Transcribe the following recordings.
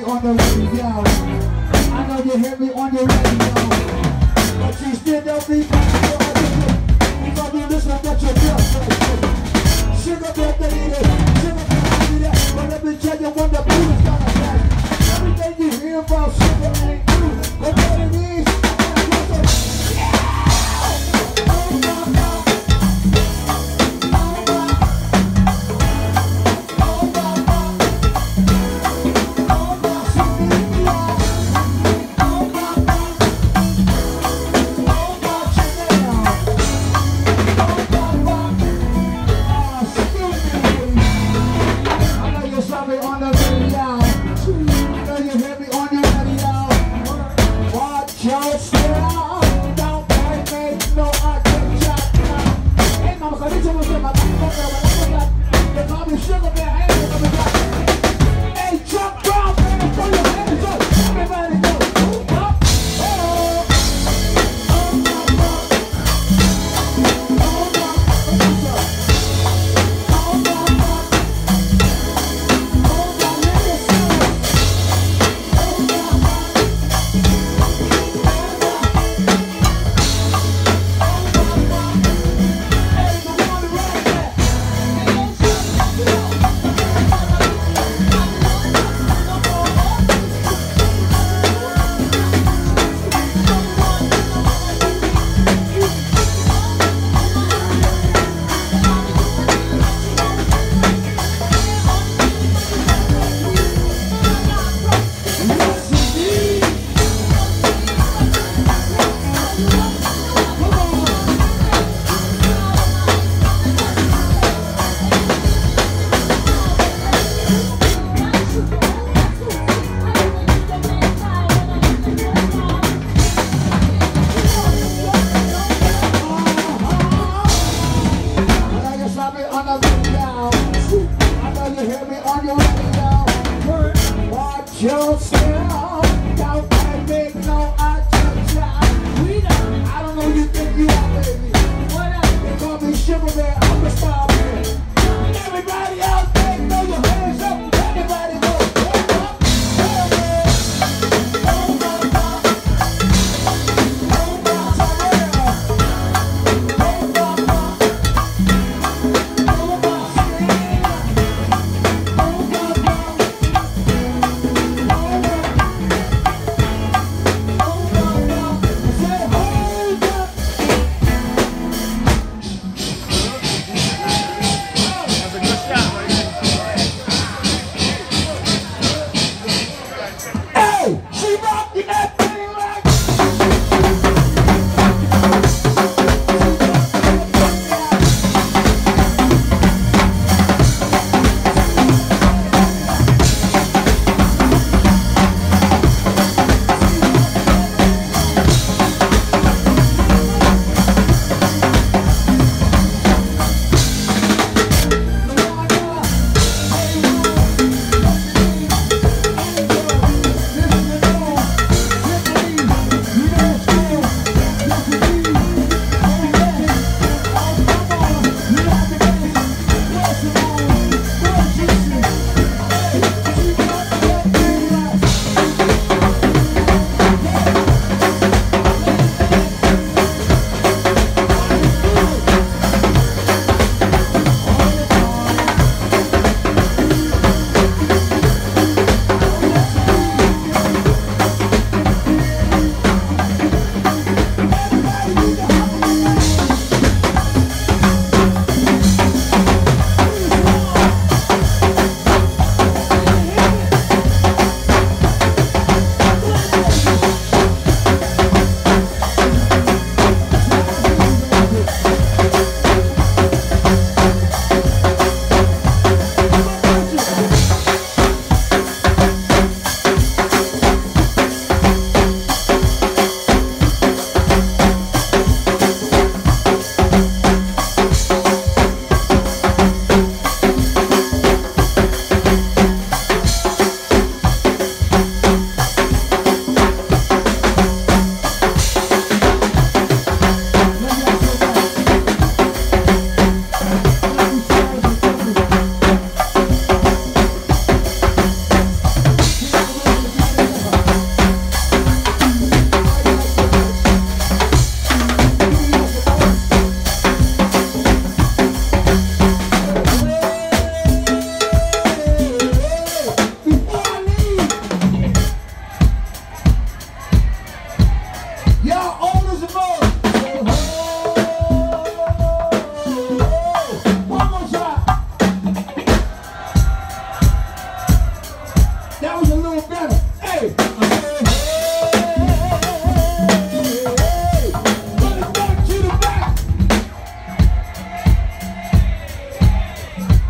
on the radio. I know you hear me on the radio. But you still don't be you gon' be listening to your girlfriend. Sugar bear, they need it. Sugar bear, they need it. But let me tell you when the boot is gonna pass. Everything you hear about sugar ain't true. But what it is,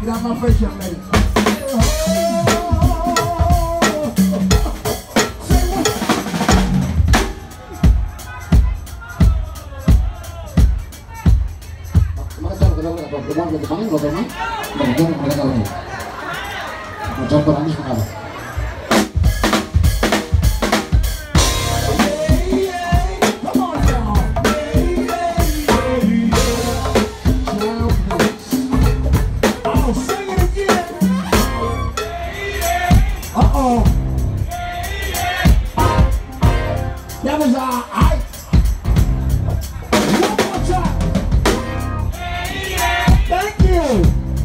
Get out my face, young lady. That was all right. One more time. Thank you.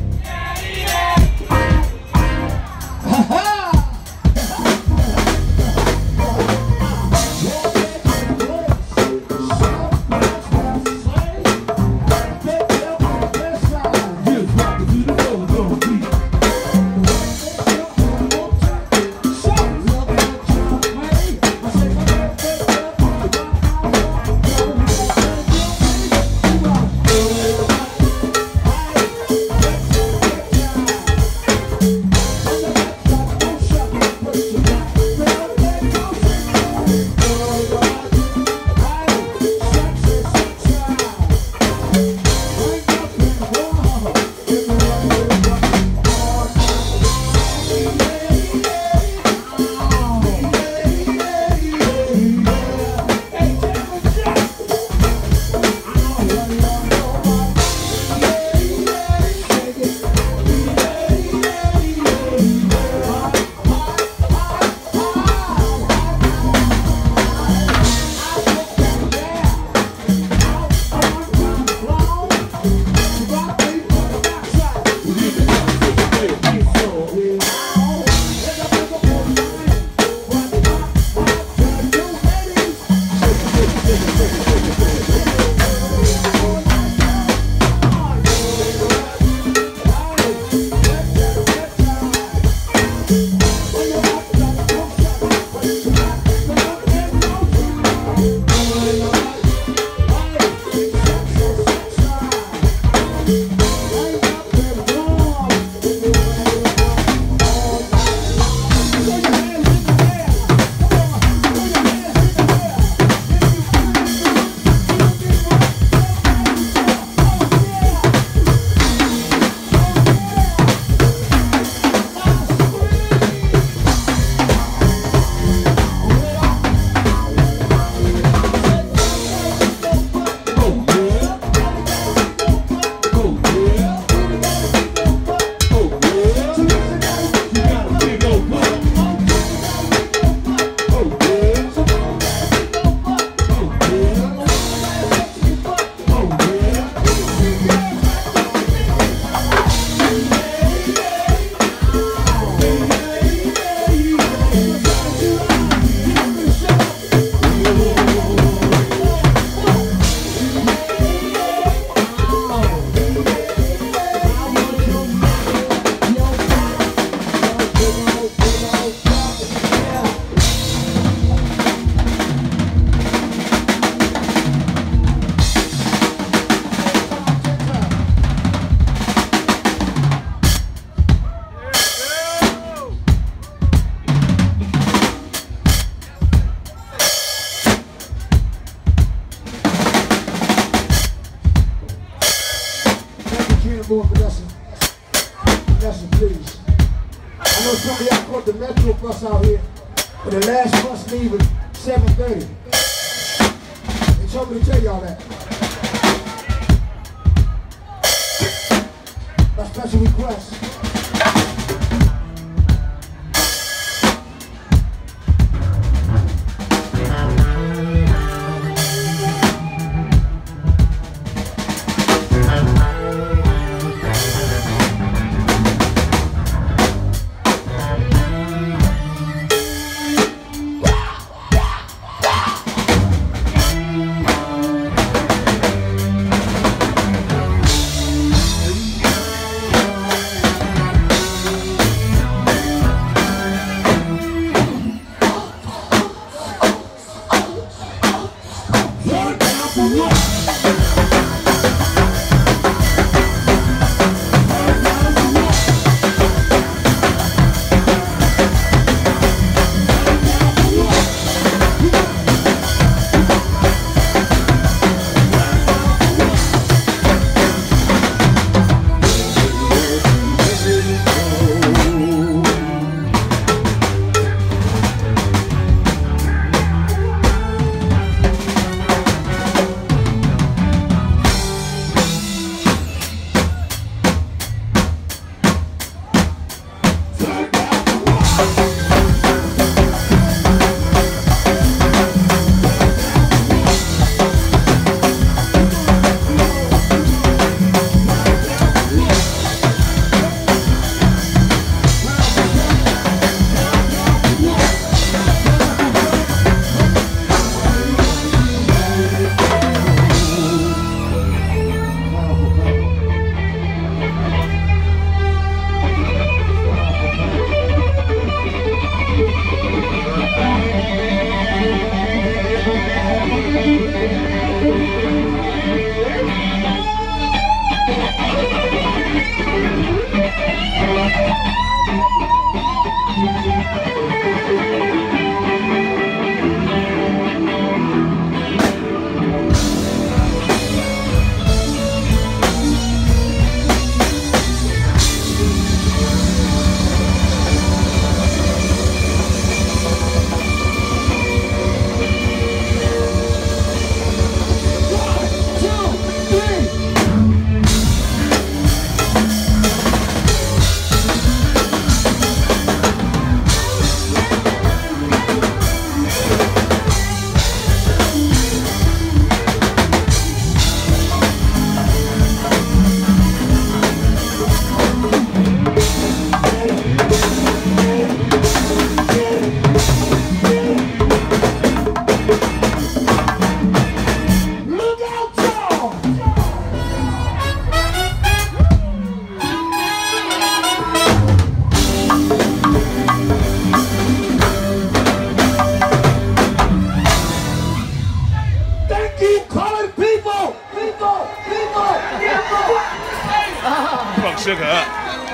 Vanessa, please. I know some of y'all caught the Metro bus out here, but the last bus leave at 7:30. They told me to tell y'all that. A special request.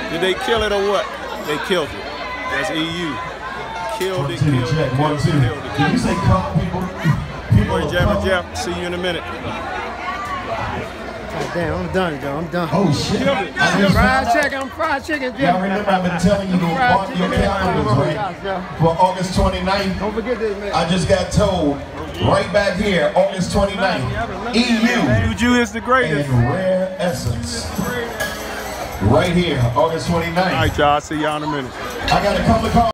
Did they kill it or what? They killed it. That's EU. Killed it, killed it, killed it, killed it. Did you say come, people? Boy, Jammer Jeff, see you in a minute. God damn, I'm done, though. I'm done. Oh, shit. I'm fried chicken, Jeff. Y'all remember I've been telling you to mark your calendars, right? For August 29th. Don't forget this, man. I just got told, right back here, August 29th, EU. Juju is the greatest. And Rare Essence. Right here, August 29th. All right, y'all. See y'all in a minute. I got a couple of calls.